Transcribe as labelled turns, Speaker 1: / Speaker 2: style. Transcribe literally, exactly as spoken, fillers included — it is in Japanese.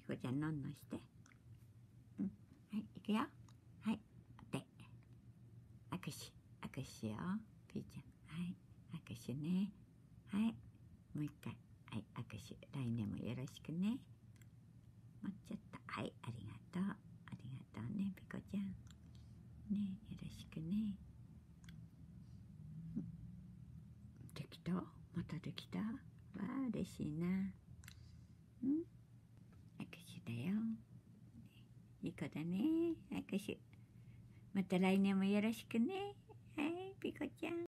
Speaker 1: ピコちゃんのんのして。うん。はい、いくよ。はい。で、握手。握手よ。ピーちゃん。はい。握手ね。はい。もう一回。はい、握手。来年もよろしくね。もうちょっと。はい、ありがとう。ありがとうね、ピコちゃん。ね、よろしくね。できた？またできた？わあ、嬉しいな。うん？握手だよ。いい子だね。握手。また来年もよろしくね。はい、ピコちゃん。